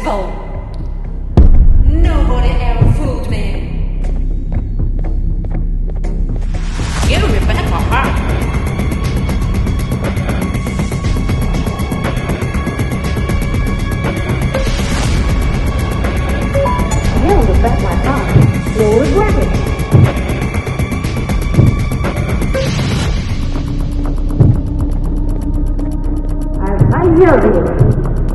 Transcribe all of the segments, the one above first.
successful. Nobody ever fooled me. You Rebecca Hart. You Rebecca Hart. You'll regret it. I love you.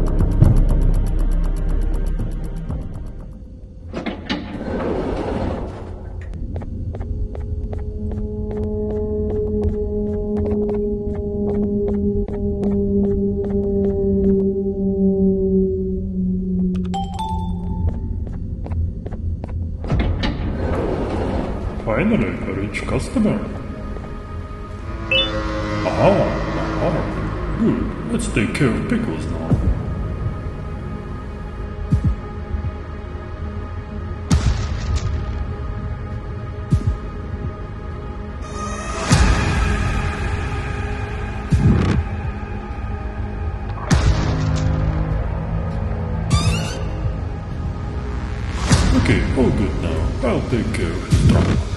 Finally, a rich customer. Aha. Good. Let's take care of Pickles now. Okay, all good now. I'll take care of his stuff.